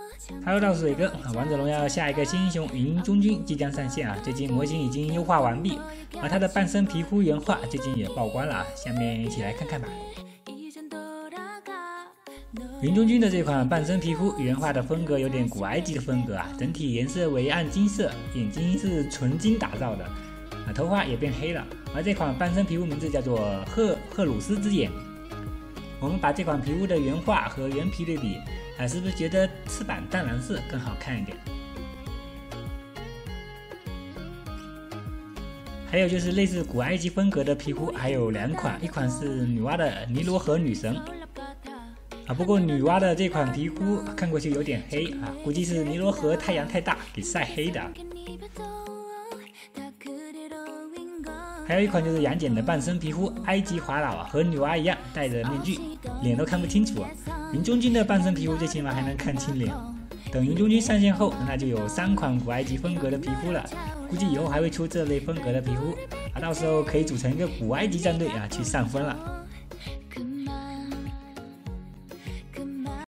Hello， 到水哥，王者荣耀下一个新英雄云中君即将上线啊！最近模型已经优化完毕，而他的半身皮肤原画最近也曝光了啊！下面一起来看看吧。云中君的这款半身皮肤原画的风格有点古埃及的风格啊，整体颜色为暗金色，眼睛是纯金打造的，头发也变黑了。而这款半身皮肤名字叫做赫鲁斯之眼。我们把这款皮肤的原画和原皮对比，是不是觉得翅膀淡蓝色更好看一点？还有就是类似古埃及风格的皮肤还有2款，一款是女娲的尼罗河女神。不过女娲的这款皮肤看过去有点黑啊，估计是尼罗河太阳太大给晒黑的。还有一款就是杨戬的半身皮肤，埃及法老和女娲一样戴着面具，脸都看不清楚。云中君的半身皮肤最起码还能看清脸。等云中君上线后，那就有3款古埃及风格的皮肤了，估计以后还会出这类风格的皮肤到时候可以组成一个古埃及战队去上分了。